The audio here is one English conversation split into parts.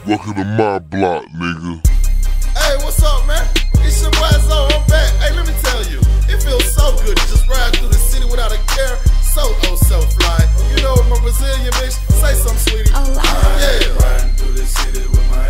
Welcome to my block, nigga. Hey, what's up, man? It's your boy Zo, I'm back. Hey, let me tell you, it feels so good to just ride through the city without a care. So fly. You know, my Brazilian bitch, say something, sweetie. Yeah. Riding through the city with my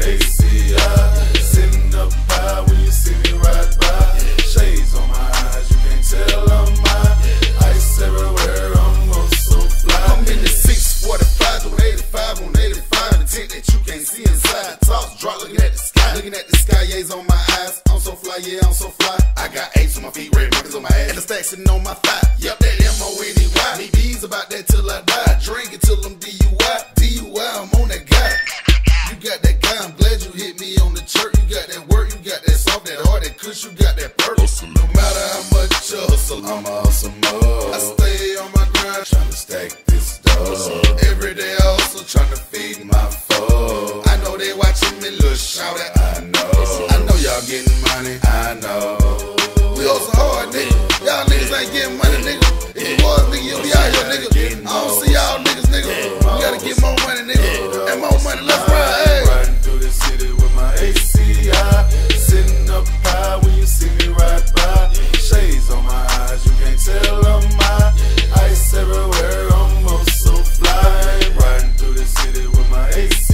ACI. Sitting up high when you see me ride by. Shades on my eyes, you can't tell I'm high. Ice everywhere, I'm so fly. I'm in the 645 to 85 on 85. The tent that you can't see inside. Toss, drop, looking at the sky. Looking at the sky, yays on my eyes. I'm so fly, yeah, I'm so fly. I got apes on my feet, red markers on my ass. And the stack sitting on my thigh. Yep, that M-O-N-E-Y. Me B's about that till I die. Drink it till I'm DUI. DUI, I'm on that guy. You got that guy, I'm glad you hit me on the chirp. You got that work, you got that soft, that hard, that kush, you got that purpose. No matter how much you hustle, I'm a hustle mode. I stay on my grind, Trying to stack this dough. every day I hustle, trying to feed my My foe, I know they watching me, little shout out. I know y'all getting money. I know. We hustle hard, nigga. Y'all niggas ain't getting money, nigga. If you was, nigga, you'll be out here, nigga. I don't see y'all niggas, nigga. We gotta get more money, nigga. And more money, let's ride, hey. Riding through the city with my ACI. Sitting up high when you see me ride by. Shades on my eyes, you can't tell I'm high. Ice everywhere, I'm so fly. Riding through the city with my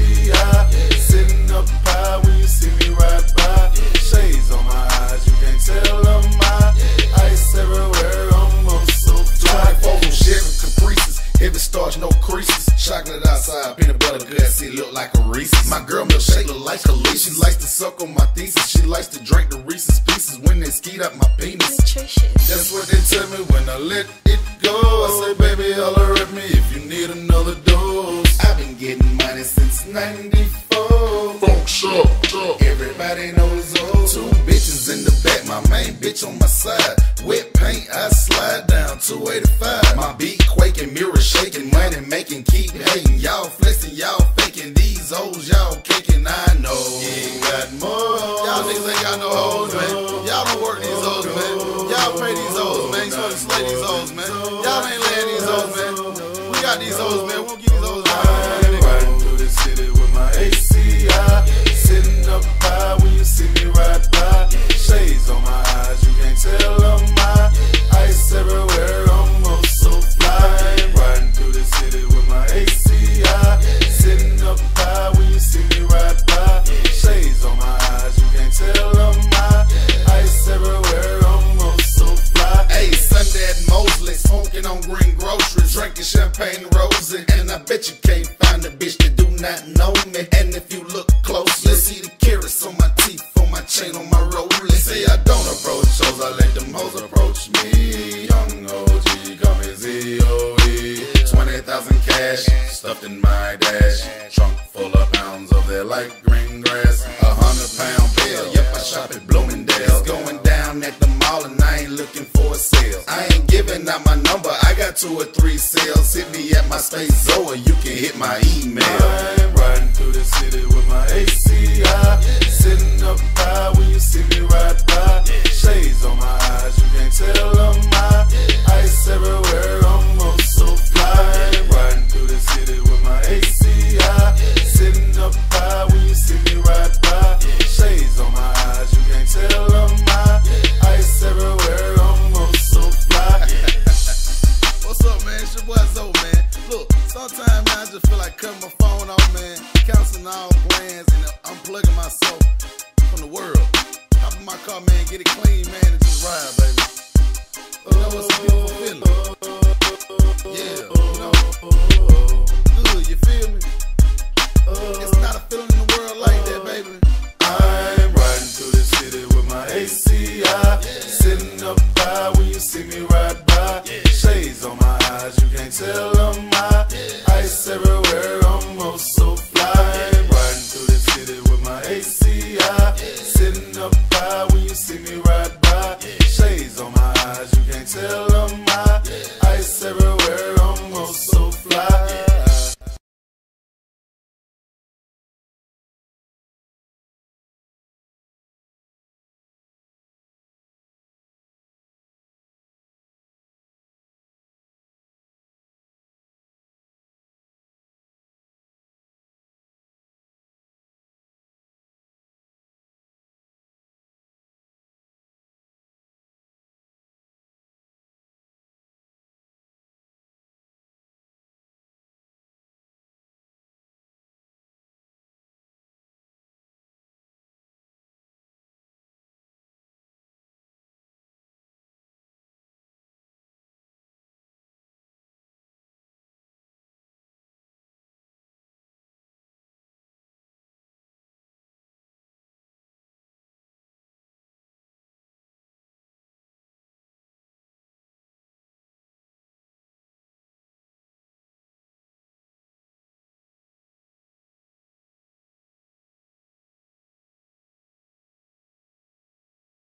ACI. Sitting up high when you see me ride by. Shades on my eyes, you can't tell I'm high. Ice everywhere, I'm so fly. 24 from Chevy Caprices, heavy starch, no creases. Chocolate outside, peanut butter good, see it look like a Reese's. My girl milkshake look like Khaleesi. She likes to suck on my thesis. She likes to drink the Reese's Pieces when they skeet up my penis. That's what they tell me when I let it go. I say, baby, holler at me if you need another dose. I've been getting money since 94. Funk shop. Everybody knows those. Two bitches in the back, my main bitch on my side. Wet paint, I slide down 285. My beat quaking, mirror shaking, money making, keep hating. Y'all flexing, y'all faking. These hoes, y'all caking, I know. You ain't got more. Y'all niggas ain't got no hoes, man. Y'all don't work these hoes, man. Y'all pay these hoes, man. You supposed to slay these hoes, man. Y'all ain't laying these hoes, man. We got these hoes, man. We'll get these hoes, man. Riding through the city with my ACI. Sitting up high when you see me ride by. Shades on my eyes, you can't tell I'm high. Ice everywhere, I'm so fly. Riding through the city with my ACI. Sitting up high when you see me ride by. Shades on my eyes, you can't tell I'm high. Ice everywhere, I'm so fly. Hey, Sunday at Mosley, smoking on green groceries, drinking champagne rosé. And I bet you can't find a bitch that do not know me. And if you look closely, see the carrots on my teeth, on my chain, on my rollie. Say I don't approach hoes, I let them hoes approach me. Young OG, call me ZOE. 20,000 cash, Stuffed in my dash, trunk full of pounds of their light green grass. 100-pound bill, yep, I shop at Bloomingdale. It's going down at the mall and I ain't looking for a sale. I ain't giving out my number, I got 2 or 3 sales. Hit me at my space Zoa, you can hit my email. I'm riding through the city with my ACI. Sitting up high when you see me ride by. Shades on my eyes, you can't tell I'm high. Ice everywhere, I'm so fly. Riding through the city with my ACI. Sitting up high when you see me ride by. Shades on my eyes, you can't tell I'm high. Ice everywhere, I'm so fly. What's up, man? It's your boy Zo, man. Look, sometimes man, I just feel like cutting my phone off, man, canceling all plans and unplugging myself from the world. Hop in my car, man, get it clean, man, and just ride, baby. You know what's a beautiful feeling? Yeah, you know, good, you feel me? It's